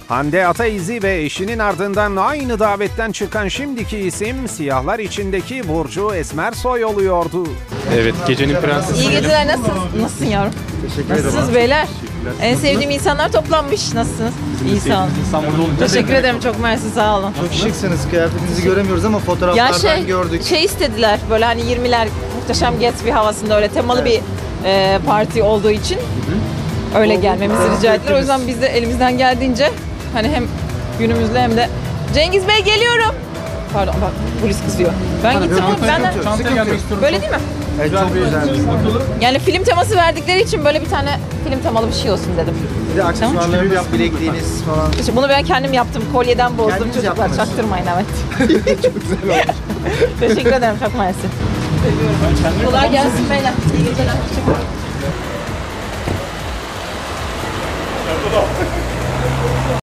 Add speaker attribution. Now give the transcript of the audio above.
Speaker 1: Hande Ataizi ve eşinin ardından aynı davetten çıkan şimdiki isim siyahlar içindeki Burcu Esmersoy oluyordu.
Speaker 2: Evet, gecenin prensesi.
Speaker 3: İyi geceler, nasılsın? Nasılsın yavrum?
Speaker 2: Teşekkür ederim.
Speaker 3: Nasılsınız beyler? En sevdiğim insanlar toplanmış. Nasılsınız? İyi sağ olun.
Speaker 2: İstanbul'da olunca
Speaker 3: Teşekkür ederim, çok mersi, sağ olun.
Speaker 4: Çok şıksınız, kıyafetinizi göremiyoruz ama
Speaker 3: Ya
Speaker 4: fotoğraflardan gördük.
Speaker 3: şey istediler, böyle hani 20'ler Muhteşem Gatsby havasında öyle temalı bir parti olduğu için öyle gelmemizi rica ettiler. O yüzden biz de elimizden geldiğince hani hem günümüzle hem de Cengiz Bey geliyorum. Pardon bak polis kızıyor. Ben gittim benden
Speaker 2: çantaya gelmek istiyorum.
Speaker 3: böyle değil mi?
Speaker 4: Evet, çok güzel.
Speaker 3: Yani film teması verdikleri için böyle bir tane film temalı bir şey olsun dedim.
Speaker 4: Bir de aksesuarlarınız, bilekliğiniz falan.
Speaker 3: İşte bunu ben kendim yaptım. Kolyeden bozdum.
Speaker 4: Kendiniz
Speaker 3: Çocuklar
Speaker 4: yaptınız.
Speaker 3: çaktırmayın, evet. Çok güzel olmuş. Teşekkür ederim, çok mersi. Kolay gelsin beyler. İyi geceler. Teşekkür ederim.